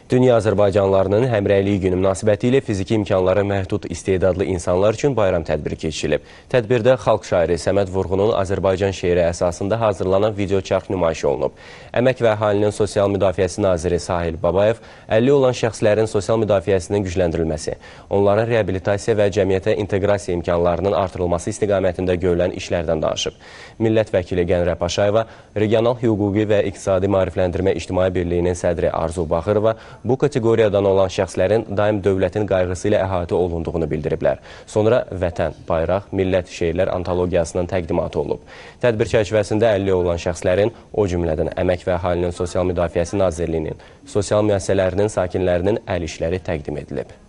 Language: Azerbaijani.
Dünya Azərbaycanlılarının Həmrəyliyi günü münasibəti ilə fiziki imkanları məhdud istedadlı insanlar üçün bayram tədbiri keçirilib. Tədbirdə xalq şairi Səməd Vurğunun Azərbaycan şeiri əsasında hazırlanan video çarx nümayiş olunub. Əmək və Əhalinin Sosial Müdafiəsi Naziri Sahil Babayev, 50 olan şəxslərin sosial müdafiəsinin gücləndirilməsi, onların reabilitasiya və cəmiyyətə inteqrasiya imkanlarının artırılması istiqamətində görülən işlərdən danışıb. Millət vəkili Qənrə Paşayeva, Regional Hüquqi və İqtisadi Maarifləndirmə İctimai Birliyinin sədri Arzu Baxırova bu kateqoriyadan olan şəxslərin daim dövlətin qayğısı ilə əhatə olunduğunu bildiriblər. Sonra Vətən, Bayraq, Millət şeirlər antologiyasının təqdimatı olub. Tədbir çərçivəsində 50 olan şəxslərin, o cümlədən Əmək və Əhalinin Sosial Müdafiəsi Nazirliyinin, sosial müəssisələrinin sakinlərinin əl işləri təqdim edilib.